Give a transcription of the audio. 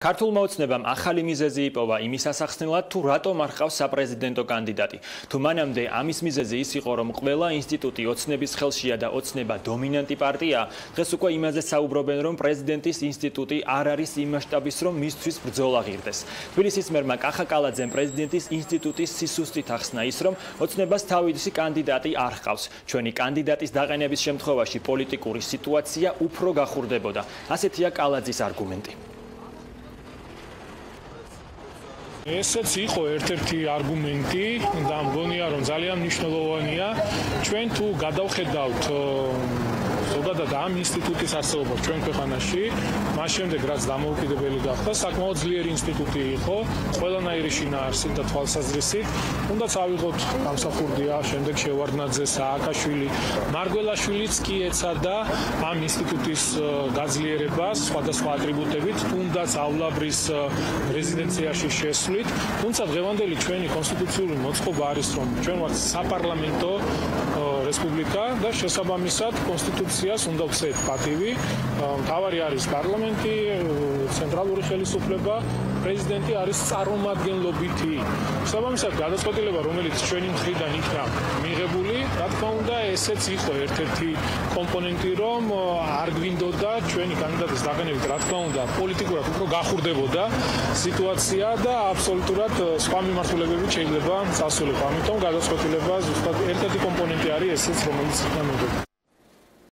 ქართულმა ოცნებამ ახალი მიზეზი იპოვა იმის ასახსნელად, თუ რატომ არ ჰყავს საპრეზიდენტო კანდიდატი. თუ მანამდე ამის მიზეზი ის იყო, რომ ყველა ინსტიტუტი ოცნების ხელშია და ოცნება დომინანტი პარტიაა, დღეს უკვე იმაზე საუბრობენ, რომ პრეზიდენტის ინსტიტუტი არ არის იმ მასშტაბის, რომ მისთვის ბრძოლა ღირდეს. თბილისის მერმა კახა კალაძემ პრეზიდენტის ინსტიტუტის სისუსტით ახსნა ის, რომ ოცნებას თავისი კანდიდატი არ ჰყავს. ჩვენი კანდიდატის დაყენების შემთხვევაში პოლიტიკური სიტუაცია უფრო გახურდებოდა. ასეთია კალაძის არგუმენტი. ესეც იყო ერთ-ერთი არგუმენტი და მგონია რომ ძალიან მნიშვნელოვანია ჩვენ თუ გადავხედავთ ზოგადად ამ ინსტიტუტის არსებობას ჩვენ ქვეყანაში მას შემდეგ რაც დამოუკიდებელი გახდა საკმაოდ ძლიერი ინსტიტუტი იყო ყველანაირი შინაარსით და თვალსაზრისით თუნდაც ავიღოთ გამსახურდია შემდეგ შევარდნაძე სააკაშვილი მარგველაშვილიც კი ეცადა ამ ინსტიტუტის გაძლიერებას სხვადასხვა ატრიბუტებით თუნდაცავლაბრის რეზიდენციაში შესვლით თუმცა დღევანდელი ჩვენი კონსტიტუციური მოწყობა არის რომ ჩვენ ვართ საპარლამენტო რესპუბლიკა და შესაბამისად კონსტიტუციას უნდა ვცეთ პატივი მთავარი არის პარლამენტი ცენტრალური ხელისუფლება პრეზიდენტი არის წარმომადგენლობითი შესაბამისად გადაწყვეტილება რომელიც ჩვენი მხრიდან იქნა მიღებული რა თქმა უნდა ესეც იყო ერთ-ერთი კომპონენტი რომ არ გვინდოდა ჩვენი კანდიდატის დაყენებით რა თქმა უნდა პოლიტიკურად უფრო გახურდებოდა სიტუაცია და აბსოლუტურად სხვა მიმართულებებით შეიძლება წასულიყო ამიტომ გადაწყვეტილება ზუსტად ერთ-ერთი კომპონენტი არის ესეც რომელიც იქნა მიღებული